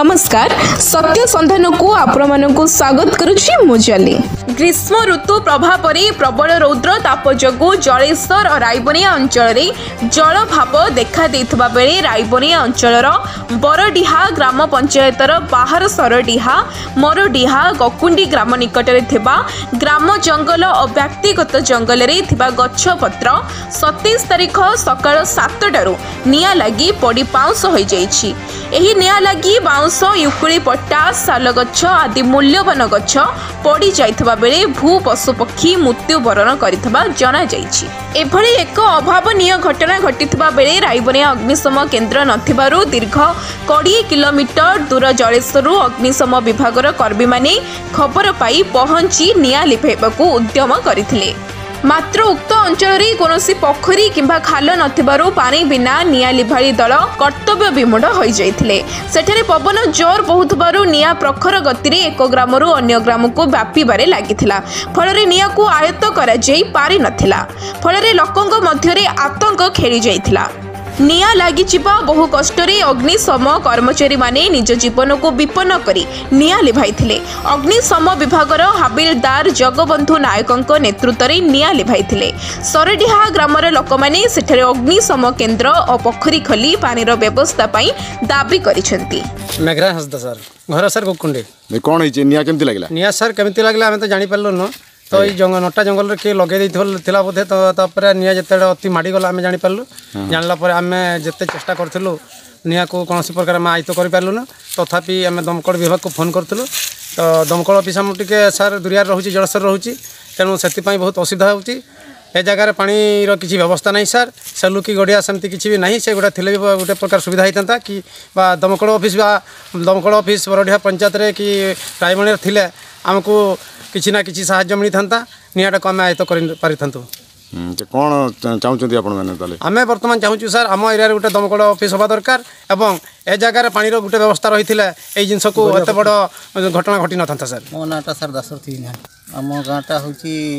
नमस्कार सत्य संधान को आपण स्वागत करुछि मुजली। ग्रीष्म ऋतु प्रभाव प्रबल रौद्र ताप जोगु जलेश्वर और रायबनिया अंचल में जलभाव देखा देथिबा बेले रायबनिया अंचलर बरडीहा ग्राम पंचायतर बाहर सरडीहा मरडीहा गकुंडी ग्राम निकटरे थिबा ग्राम जंगल और व्यक्तिगत जंगल रे थिबा गछ पत्र 27 तारिख सकाळ 7टारू निया लगी पड़ी पाउंस हो जाइछि। एही निया लगी बाउंस युकुली पट्टा साल गछ आदि मूल्यवान गछ पड़ी जाइथिबा बेले भू पशु पक्षी मृत्युवरण करिथिबा जना जाइछि। एभली एक अभावनीय घटना घटिथिबा बेले रायबनिया अग्निशम केन्द्र नथिबारु दीर्घ 20 किलोमीटर दूर जलेश्वरु अग्निशम विभागर कर्मी माने खबर पाई पहुंची निया लिभाइबाकू उद्यम करथिले। मात्र उक्त अंचल कौनसी पोखरी किंबा खाल नथिबारु पानी बिना निया लिभाड़ी दल कर्तव्य विमूढ़ हो जाइथिले। सेठारे पवन जोर बहुतबारु निया प्रखर गति रे एक ग्रामरु अन्य ग्राम को व्यापीबारे लागिथिला। फलरे निया को आयत्त करा जाई पारि नथिला। फलरे लोकंक मध्यरे आतंक खेली जाइथिला। निया लागि बहु कष्टरे अग्निशम कर्मचारी माने निज जीवन को विपन्न करी निया लिभाइथिले। अग्निशम विभागर हाबिलदार जगबंधु नायकंक नेतृत्व रे निया लिभाइथिले। सरडीहा ग्रामर लोक माने सेठरे अग्निशम केन्द्र और पोखरी खोली पानीर व्यवस्था पाई दाबी करिसेंती। मेघरा हसदा सर घर सर गोकुंडे कौन है निया केमती लागला? निया सर केमती लागला हमें तो जानि पारलो न। तो ये नटा जंगल किए लगे देला बोधे तो निया जिते अति माड़ी गला आम जापारू। जानला आम जिते चेष्टा करूँ निया को कौन प्रकार आम आयत्त करूँ न। तथापि आम दमकल विभाग को फोन करूँ तो दमकल अफिस आम टे सार दूरिया रोचे जलस्तर रोचे तेणु से बहुत असुविधा होती। ए जगार पानी किसी व्यवस्था नहीं सार सेलु की गड़िया सेमती किसी भी नहीं से गोटे थे गोटे प्रकार सुविधा होता कि दमकल ऑफिस बरडीहा पंचायत रे कि रायबनिया थिले आमको किसी ना किसी साहाय्य मिली था नियाटा को आम आयत्त कर कौन चाहते आम बर्तमान चाहूँ सर आम एरिया गोटे दमकल ऑफिस हवा दरकार एवं ए जगार पानी गोटे व्यवस्था रही है जिनस को एत बड़ घटना घटी न था सर। मो नाटा सर दासरथी आम गाँटा हूँ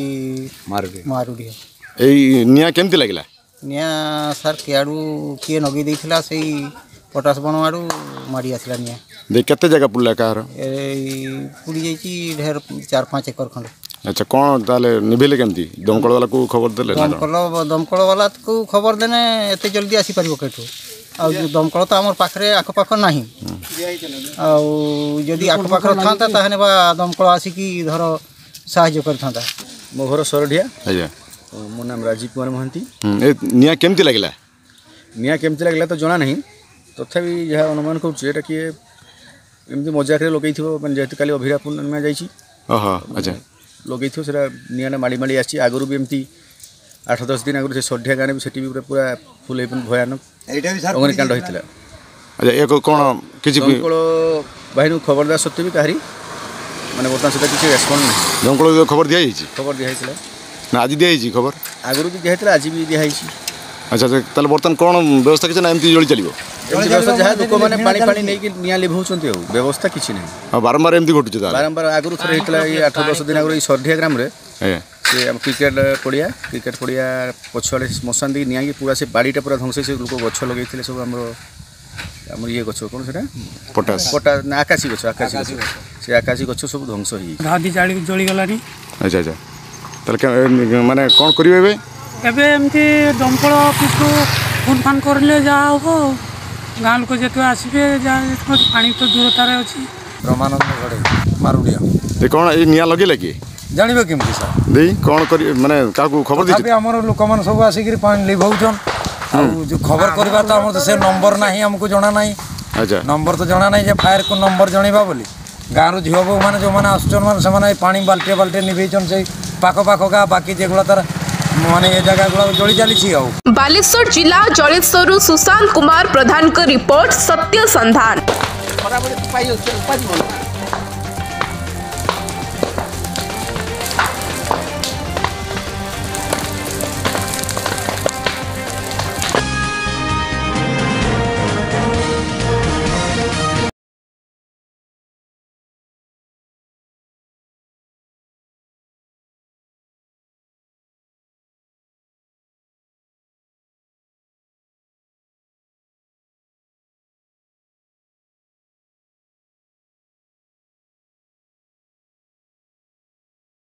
मारुडी। निया केमती लगे? निया सर किआड़ू किए नगे देइथिला से पटास बण आड़ू माड़ी आसला निया। केते जगह पुल्ला कार पुड़ी जाइछि ढेर 4-5 एकर खंड। अच्छा कौन ताले निभेले केमती? दमकल वाला को खबर देले? दमकल वाला को खबर देने एते जल्दी आसी पारिबो केठो आ दमकल तो हमर पाखरे आखपाख नाही आ जदि आखपाख थांता ताहने बा दमकल आसी की धर सहाय्य कर थांता। मो घर सरडिया अच्छा मो नाम राजीव कुमार महंती। निया केमती लागला? निया केमती लागला तो जना नहीं तथापि जहाँ अनुमान करुँचे किए एमती मजाक लगे मैंने जेहतु काली अभिरा पूर्णिमा जाइए अच्छा लगे से निआटा माड़ी माड़ी आसी आगुरी भी एमती 8-10 दिन आगुरी से सढ़िया गाँव भी पूरा फुल भयानक अग्निकांड होता। अच्छा कौन किसी दमकल बाहिनी खबर देवा सत्वे भी कहारी माने बर्तमान से किसी रेस्पन्स नहीं। दमकल खबर दिया ना आज दिया खबर आगुरी भी दिया आज भी दिखाई। अच्छा ताले बर्तमान कौन व्यवस्था किसी ना एमती जली चलो जहाँ लोक मैंने पानी नहीं निया लिभाउछन्ति व्यवस्था किसी नहीं बारंबार एमती घटुछ बारंबार आगुरी थे होता 8-10 दिन आगुरी सरडिया ग्राम क्रिकेट पड़िया पछुआड़े श्मशान दी निया पूरा से बाड़ीटा पूरा ध्वंस से लोक गछ लगे सब आम ये गछ कौन से पटा आकाशी गछ से आकाशी गछ सब ध्वंस जलीगला। अच्छा अच्छा ताले माने कौन करिवे एबे एमती दमकल ऑफिस को फोन फान करले जा हो गाँव लोक जेत आसबे पानी तो दूरतार अच्छी। ब्रह्मानंद गड़े मारुडिया कौन ये निया लगे लगे जानवे केमती सर दे कौन कर माने काकू खबर दी हमर लोक मन सब आसिक पानी लिभाउछन जो खबर करबा तो हमर से नंबर नहीं हमको जाना नहीं। अच्छा नंबर तो जाना नहीं जे फायर को नंबर जणीबा बोली गाँव झील बो मैंने जो मैंने आसुन मैंने पानी बाल्टे बाल्टे निभेचन से पाख गाँ बाकी जेगुला तार माने ये जगह गुला जली चली। बालेश्वर जिला जलेश्वर सुशांत कुमार प्रधान को रिपोर्ट सत्य संधान।